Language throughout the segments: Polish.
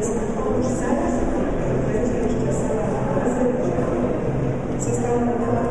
Natomiast oprócz sali będzie jeszcze sala gimnastyczna. Została nam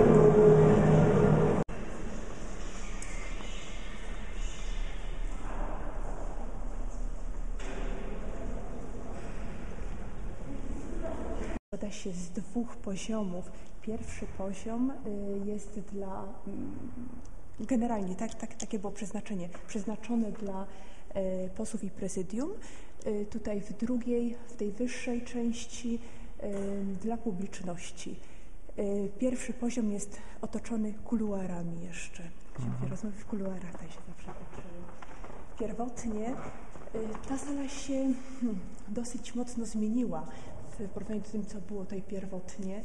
Składa się z dwóch poziomów. Pierwszy poziom jest dla, generalnie takie było przeznaczone dla posłów i prezydium. Tutaj w tej wyższej części dla publiczności. Pierwszy poziom jest otoczony kuluarami jeszcze. Rozmowy w kuluarach tak się zawsze toczyły. Pierwotnie ta sala się dosyć mocno zmieniła w porównaniu z tym, co było tutaj pierwotnie.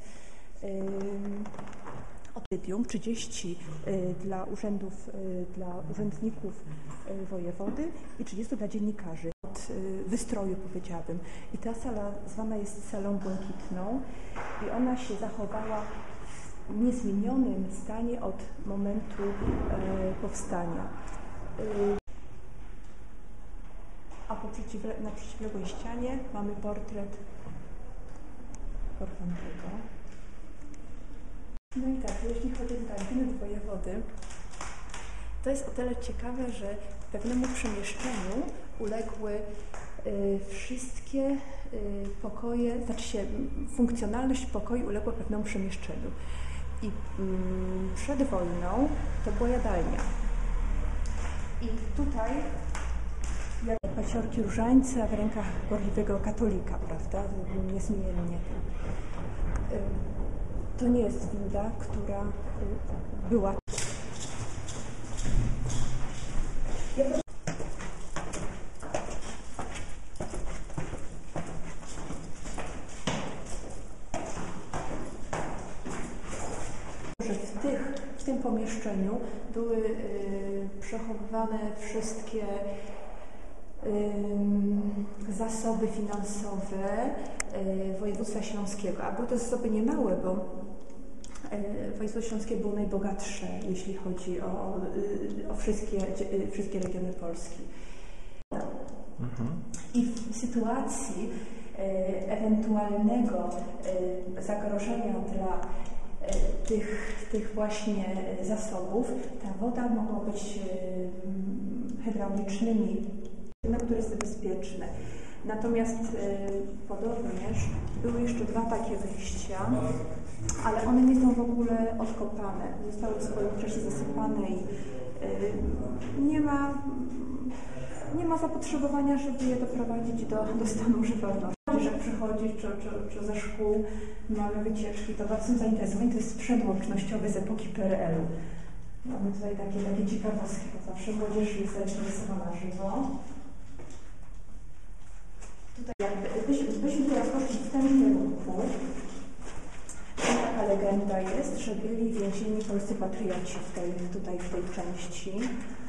Prezydium 30 dla urzędników wojewody i 30 dla dziennikarzy. Od wystroju powiedziałabym. I ta sala zwana jest salą błękitną i ona się zachowała w niezmienionym stanie od momentu powstania. A na przeciwległej ścianie mamy portret Korfantego. No i tak, jeśli chodzi o gabinet wojewody, to jest o tyle ciekawe, że pewnemu przemieszczeniu uległy wszystkie pokoje, znaczy się funkcjonalność pokoi uległa pewnemu przemieszczeniu. I przed wojną to była jadalnia. I tutaj jak paciorki różańce, a w rękach gorliwego katolika, prawda, niezmiennie. To nie jest winda, która była. W tym pomieszczeniu były przechowywane wszystkie zasoby finansowe województwa śląskiego, a były to zasoby niemałe, bo województwo śląskie było najbogatsze, jeśli chodzi o wszystkie regiony Polski. I w sytuacji ewentualnego zagrożenia dla tych właśnie zasobów, ta woda mogła być hydraulicznymi, które jest bezpieczne. Natomiast podobnież były jeszcze dwa takie wyjścia, ale one nie są w ogóle odkopane. Zostały w swoim czasie zasypane i nie ma zapotrzebowania, żeby je doprowadzić do stanu używalności. Że przychodzi, czy ze szkół mamy wycieczki, to bardzo zainteresowani, to jest sprzęt łącznościowy z epoki PRL-u. Mamy tutaj takie ciekawostki, bo zawsze młodzież jest zainteresowana żywo. Tutaj byśmy teraz poszli w tym kierunku. Taka legenda jest, że byli więzieni polscy patrioci w tej części.